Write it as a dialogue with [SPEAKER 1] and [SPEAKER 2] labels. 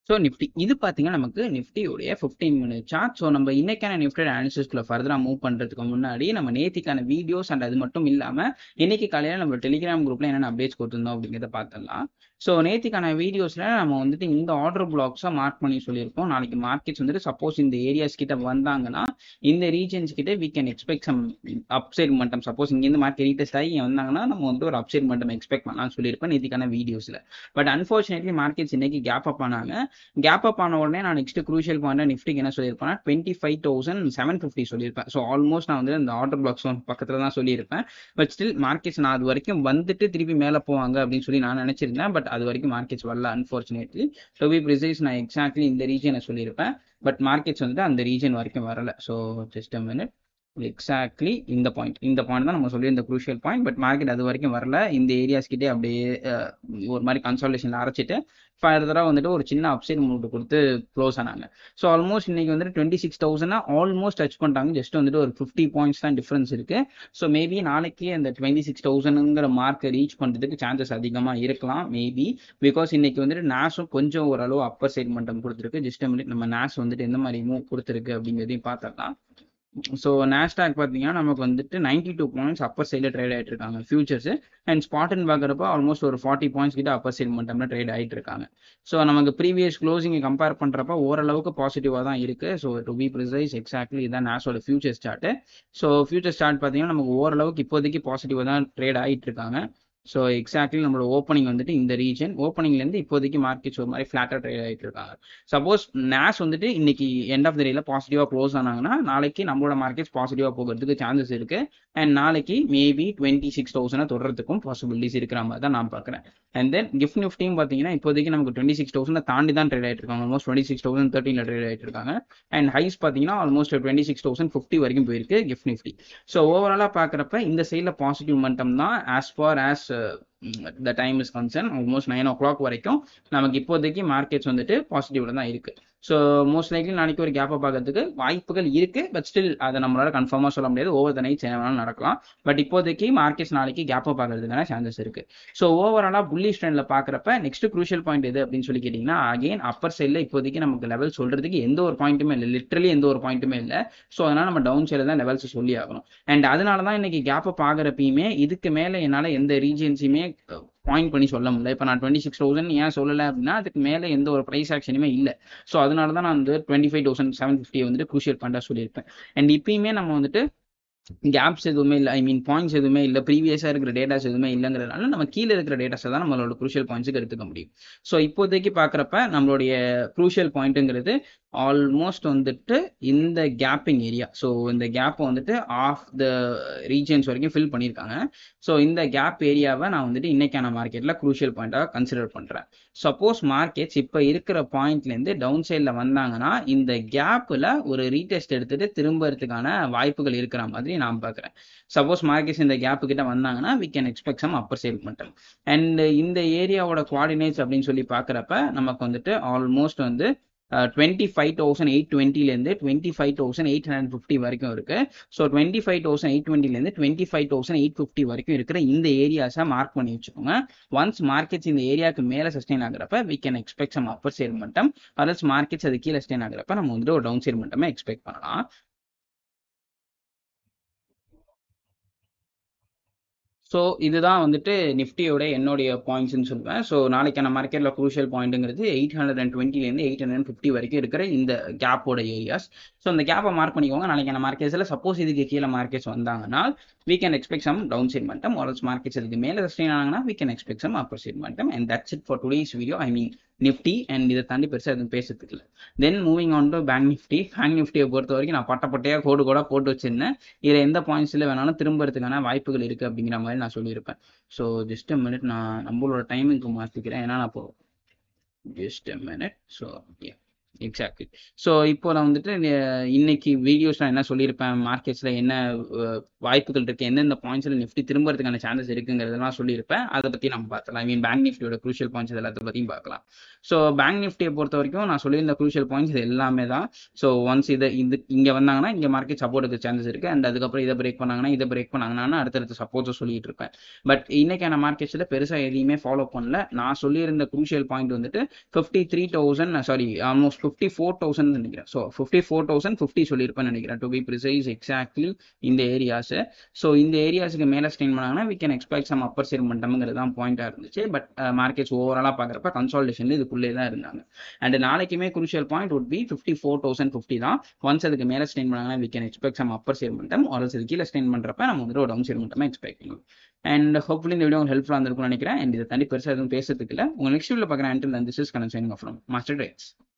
[SPEAKER 1] So Nifty இது பார்த்தீங்கன்னா நமக்கு நிஃப்டியோடைய 15 minute சார்ட். ஸோ நம்ம இன்னைக்கான நிஃப்டியோட அனாலிசிஸ்குள்ள ஃபர்தராக மூவ் பண்ணுறதுக்கு முன்னாடி நம்ம நேத்திக்கான வீடியோஸ் அண்ட் அது மட்டும் இல்லாமல் இன்னைக்கு காலையில் நம்ம டெலிகிராம் குரூப்ல என்னென்ன அப்டேட்ஸ் கொடுத்துருந்தோம் அப்படிங்கிறத பார்த்துடலாம். ஸோ நேத்திக்கான வீடியோஸில் நம்ம வந்துட்டு இந்த ஆர்டர் பிளாக்ஸாக மார்க் பண்ணி சொல்லியிருக்கோம். நாளைக்கு மார்க்கெட்ஸ் வந்துட்டு சப்போஸ் இந்த ஏரியாஸ் கிட்ட வந்தாங்கன்னா இந்த ரீஜன்ஸ் கிட்ட we can expect some upside மட்டம். சப்போஸ் இங்கேருந்து மார்க்கெட் ரீடெஸ்ட் ஆகி வந்தாங்கன்னா நம்ம வந்து ஒரு அப்சைட் மட்டம் எக்ஸ்பெக்ட் பண்ணலாம்னு சொல்லியிருப்பேன் நேத்திக்கான வீடியோஸில். பட் அன்ஃபார்ச்சுனேட்லி மார்க்கெட்ஸ் இன்னைக்கு கேப் அப் ஆனாங்க. கேப் அப் ஆன உடனே நான் நெக்ஸ்ட் க்ரூஷியல் பாயிண்ட் நிஃப்டிக்கு என்ன சொல்லியிருப்பேன், 25,750 சொல்லியிருப்பேன். ஸோ ஆல்மோஸ்ட் நான் வந்து அந்த ஆர்டர் பிளாக்ஸ் பக்கத்தில் தான் சொல்லியிருப்பேன். பட் ஸ்டில் மார்க்கெட்ஸ் நான் அது வரைக்கும் வந்துட்டு திருப்பி மேலே போவாங்க அப்படின்னு சொல்லி நான் நினைச்சிருந்தேன். பட் அது வரைக்கும் மார்க்கெட்ஸ் வரல அன்ஃபார்ச்சுனேட்லி. டு பி ப்ரிசைஸ் நான் எக்ஸாக்ட்லி இந்த ரீஜனை சொல்லியிருப்பேன். பட் மார்க்கெட்ஸ் வந்துட்டு அந்த ரீஜன் வரைக்கும் வரல. So just a minute. Exactly இந்த பாயிண்ட் தான் நம்ம சொல்லி இந்த க்ரூஷியல் பாயிண்ட். பட் மார்க்கெட் அது வரைக்கும் வரல. இந்த ஏரியாஸ் கிட்டே அப்படியே ஒரு மாதிரி கன்சால்டேஷன் அரைச்சிட்டு ஃபர்தராக வந்துட்டு ஒரு சின்ன அப்சைட் மூவ் கொடுத்து க்ளோஸ் ஆனாங்க. ஸோ ஆல்மோஸ்ட் இன்னைக்கு வந்துட்டு 26,000 ஆல்மோஸ்ட் டச் பண்ணிட்டாங்க. ஜஸ்ட் வந்துட்டு ஒரு 50 பாயிண்ட்ஸ் தான் டிஃபரன்ஸ் இருக்கு. ஸோ மேபி நாளைக்கு அந்த 26,000ங்கிற மார்க்கை ரீச் பண்ணுறதுக்கு சான்சஸ் அதிகமாக இருக்கலாம் மேபி. பிகாஸ் இன்னைக்கு வந்துட்டு நாஸும் கொஞ்சம் ஓரளவு அப்பர் சைட் மட்டும் கொடுத்துருக்கு. ஜஸ்ட் நம்ம நாஸ் வந்துட்டு எந்த மாதிரி மூவ் கொடுத்துருக்கு அப்படிங்கிறதையும் பார்த்துக்கலாம். ஸோ நாஸ்டாக் பார்த்தீங்கன்னா நமக்கு வந்துட்டு 92 பாயிண்ட்ஸ் அப்பர் சைடில் ட்ரேட் ஆகிட்டு இருக்காங்க ஃபியூச்சர்ஸ். அண்ட் ஸ்பாட்னு பார்க்குறப்ப ஆல்மோஸ்ட் ஒரு 40 பாயிண்ட்ஸ் கிட்ட அப்பர் சைட் மட்டும் ட்ரேட் ஆகிட்டு இருக்காங்க. ஸோ நமக்கு ப்ரீவியஸ் க்ளோசிங்கை கம்பேர் பண்ணுறப்ப ஓரளவுக்கு பாசிட்டிவாக தான் இருக்குது. So to be precise exactly இதான் நாஸோட future chart. So future chart பார்த்தீங்கன்னா நமக்கு ஓரளவுக்கு இப்போதைக்கு பாசிட்டிவாக தான் ட்ரேட் ஆகிட்டு இருக்காங்க. ஸோ எக்ஸாக்ட்லி நம்மளோட ஓப்பனிங் வந்துட்டு இந்த ரீஜன் ஓப்பனிங்லேருந்து இப்போதைக்கு மார்க்கெட்ஸ் ஒரு மாதிரி ஃப்ளாட்டாக ட்ரேட் ஆகிட்டு இருக்காங்க. சப்போஸ் நாஸ் வந்துட்டு இன்னைக்கு எண்ட் ஆஃப் த டேல பாசிட்டிவாக க்ளோஸ் ஆனாங்கன்னா நாளைக்கு நம்மளோட மார்க்கெட்ஸ் பாசிட்டிவாக போகிறதுக்கு சான்சஸ் இருக்கு. அண்ட் நாளைக்கு மேபி 26,000 தொடுறதுக்கும் பாசிபிலிட்டிஸ் இருக்கிற மாதிரி தான் நான் பார்க்குறேன். அண்ட் தென் கிஃப்ட் நிஃப்டியும் பார்த்தீங்கன்னா இப்போதைக்கு நமக்கு 26,000 தாண்டி தான் ட்ரேட் ஆகிட்டு இருக்காங்க. ஆல்மோஸ்ட் 26,013 ட்ரேட் ஆகிட்டு இருக்காங்க. அண்ட் ஹைஸ் பார்த்தீங்கன்னா ஆல்மோஸ்ட் 26,050 வரைக்கும் போயிருக்கு கிஃப்ட் நிஃப்டி. ஸோ ஓவராலாக பார்க்குறப்ப இந்த சைடில் பாசிட்டிவ் மட்டம் தான் as far as the time is concerned. almost 9 o'clock வரைக்கும் நமக்கு இப்போதைக்கு மார்க்கெட்ஸ் வந்துட்டு பாசிட்டிவ்ல தான் இருக்கு. ஸோ மோஸ்ட் லைக்லி நாளைக்கு ஒரு கேப் அப் ஆகிறதுக்கு வாய்ப்புகள் இருக்கு. பட் ஸ்டில் அதை நம்மளால கன்ஃபார்மாக சொல்ல முடியாது. ஓவர் த நைட் வேணாலும் நடக்கலாம். பட் இப்போதைக்கு மார்க்கெட்ஸ் நாளைக்கு கேப் அப் ஆகிறதுக்கான சான்சஸ் இருக்கு. ஸோ ஓவராலாக புல்லிஷ் ட்ரெண்ட்ல பார்க்குறப்ப நெக்ஸ்ட் க்ரூஷியல் பாயிண்ட் எது அப்படின்னு சொல்லி கேட்டிங்கன்னா அகைன் அப்பர் சைடில் இப்போதைக்கு நமக்கு லெவல் சொல்றதுக்கு எந்த ஒரு பாயிண்ட்டுமே இல்லை. லிட்டரலி எந்த ஒரு பாயிண்ட்டுமே இல்லை. ஸோ அதனால நம்ம டவுன் சைடில் தான் லெவல்ஸ் சொல்லி ஆகணும். அண்ட் அதனால தான் இன்னைக்கு கேப் அப் ஆகிறப்பயுமே இதுக்கு மேலே என்னால் எந்த ரீஜன்ஸையுமே பாயிண்ட் பண்ணி சொல்ல முடியல. இப்போ நான் 26,000 ஏன் சொல்லலை அப்படின்னா அதுக்கு மேலே எந்த ஒரு ப்ரைஸ் ஆக்ஷனுமே இல்லை. ஸோ அதனால தான் நான் வந்து 25,750 வந்துட்டு க்ரூஷியல் பாயிண்டாக சொல்லியிருப்பேன். அண்ட் இப்பயுமே நம்ம வந்துட்டு கேப்ஸ் எதுவுமே இல்லை, ஐ மீன் பாயிண்ட்ஸ் எதுவுமே இல்லை, ப்ரீவியஸாக இருக்கிற டேட்டாஸ் எதுவுமே இல்லைங்கிறதுனால நம்ம கீழே இருக்கிற டேட்டாஸை தான் நம்மளோட க்ரூஷியல் பாயிண்ட்ஸுக்கு எடுத்துக்க முடியும். ஸோ இப்போதைக்கு பார்க்குறப்ப நம்மளுடைய க்ரூஷியல் பாயிண்ட்டுங்கிறது ஆல்மோஸ்ட் வந்துட்டு இந்த கேப்பிங் ஏரியா. ஸோ இந்த கேப்பை வந்துட்டு ஆஃப் த ரீஜன்ஸ் வரைக்கும் ஃபில் பண்ணியிருக்காங்க. ஸோ இந்த கேப் ஏரியாவை நான் வந்துட்டு இன்னைக்கான மார்க்கெட்டில் க்ரூஷியல் பாயிண்டாக கன்சிடர் பண்ணுறேன். சப்போஸ் மார்க்கெட்ஸ் இப்போ இருக்கிற பாயிண்ட்லேருந்து டவுன் சைடில் வந்தாங்கன்னா இந்த கேப்பில் ஒரு ரீடெஸ்ட் எடுத்துட்டு திரும்பறதுக்கான வாய்ப்புகள் இருக்கிற மாதிரி நான் பார்க்குறேன். சப்போஸ் மார்க்கெட்ஸ் இந்த கேப்பு கிட்ட வந்தாங்கன்னா we can expect some upper side மட்டும். அண்ட் இந்த ஏரியாவோட குவாடினேட்ஸ் அப்படின்னு சொல்லி பார்க்குறப்ப நமக்கு வந்துட்டு ஆல்மோஸ்ட் வந்து 25,820லேருந்து 25,850 வரைக்கும் இருக்கு. ஸோ 25,820லேருந்து 25,850 வரைக்கும் இருக்கிற இந்த ஏரியாஸை மார்க் பண்ணி வச்சுக்கோங்க. ஒன்ஸ் மார்க்கெட்ஸ் இந்த ஏரியாவுக்கு மேலே சஸ்டெயின் ஆகிறப்ப we can expect some upper side மட்டும். அதர்ஸ் மார்க்கெட்ஸ் அது கீழே சஸ்டெயின் ஆகிறப்ப நம்ம வந்துட்டு ஒரு டவுன் சைட் மட்டுமே எக்ஸ்பெக்ட் பண்ணலாம். ஸோ இதுதான் வந்துட்டு நிஃப்டியோட என்னுடைய பாயிண்ட்ஸ்ன்னு சொல்லுவேன். ஸோ நாளைக்கான மார்க்கெட்டில் க்ரூஷியல் பாயிண்ட்டுங்கிறது 820லேருந்து 850 வரைக்கும் இருக்கிற இந்த கேப்போட ஏரியாஸ். ஸோ இந்த கேப்பை மார்க் பண்ணிக்கோங்க. நாளைக்கான மார்க்கெட்ஸில் சப்போஸ் இதுக்கு கீழே மார்க்கெட்ஸ் வந்தாங்கன்னா we can expect some downside momentum, or else markets இதுக்கு மேலே சஸ்டெயின் ஆனாங்கன்னா we can expect some upper side momentum. And that's it for today's video. I mean Nifty and இதை தாண்டி பெருசாக எதுவும் பேசுறதுக்கு இல்லை. Then moving on to bank Nifty. Bank நிஃப்டியை பொறுத்த வரைக்கும் நான் பட்டையாக கோடு கூட போட்டு வச்சிருந்தேன். இதில் எந்த பாயிண்ட்ஸில் வேணாலும் திரும்பறதுக்கான வாய்ப்புகள் இருக்குது அப்படிங்கிற மாதிரி நான் சொல்லியிருப்பேன். ஸோ ஜஸ்ட் அ மினிட் நான் நம்மளோட டைமிங்க்கு மாற்றிக்கிறேன். ஏன்னா நான் இப்போ just a minute. So exactly. So இப்போ நான் வந்துட்டு இன்னைக்கு வீடியோஸ் நான் என்ன சொல்லியிருப்பேன், மார்க்கெட்ஸில் என்ன வாய்ப்புகள் இருக்குது, எந்தெந்த பாயிண்ட்ஸில் நிஃப்டி திரும்புறதுக்கான சான்சஸ் இருக்குங்கிறதெல்லாம் சொல்லியிருப்பேன். அதை பற்றி நம்ம பார்க்கலாம். ஐ மீன் பேங்க் நிஃப்டியோட க்ரூஷியல் பாயிண்ட்ஸ் எல்லாத்த பற்றியும் பார்க்கலாம். ஸோ பேங்க் நிஃப்டியை பொறுத்த வரைக்கும் நான் சொல்லியிருந்த க்ரூஷியல் பாயிண்ட்ஸ் இது எல்லாமே தான். ஸோ ஒன்ஸ் இது இங்கே வந்தாங்கன்னா இங்கே மார்க்கெட் சப்போர்ட்டுக்கு சான்சஸ் இருக்குது. அண்ட் அதுக்கப்புறம் இதை பிரேக் பண்ணாங்கன்னா அடுத்தடுத்த சப்போர்ட்ஸை சொல்லிட்டு இருப்பேன். பட் இன்னைக்கான மார்க்கெட்ஸில் பெருசாக எதையுமே ஃபாலோ பண்ணல. நான் சொல்லியிருந்த க்ரூஷியல் பாயிண்ட் வந்துட்டு 53,000 சாரி ஆல்மோஸ்ட் 54,000 நினைக்கிறேன். ஸோ 54,050 சொல்லியிருப்பேன்னு நினைக்கிறேன், டு பி ப்ரிசைஸ் எக்ஸாக்ட்லி இந்த ஏரியாஸ். ஸோ இந்த ஏரியாஸுக்கு மேலே ஸ்டெயின் பண்ணாங்கன்னா we can expect some upper side momentumங்கிறது தான் பாயிண்டாக இருந்துச்சு. பட் மார்க்கெட்ஸ் ஓவராலாக பார்க்குறப்ப கன்சாலிடேஷன் இதுக்குள்ளே தான் இருந்தாங்க. அண்ட் நாளைக்குமே குரூஷியல் பாயிண்ட் would be 54,050 தான். ஒன்ஸ் அதுக்கு மேலே ஸ்டெயின் பண்ணாங்கன்னா we can expect some upper side momentum, or else இது கீழே ஸ்டெயின் பண்ணுறப்ப நம்ம வந்து ஒரு டவுன் சைட் momentum எக்ஸ்பெக்ட் பண்ணுவோம். அண்ட் ஹோப்ஃபுல்லி இந்த வீடியோ உங்களுக்கு ஹெல்ப்ஃபுல்லாக இருந்திருக்கும்னு நினைக்கிறேன். அண்ட் இதை தாண்டி பெருசாக எதுவும் பேசுறதுக்கு இல்லை. உங்கள் நெக்ஸ்ட் வீடியோவில் பார்க்குறேன். until then, this is Kanan signing off from Master Trades.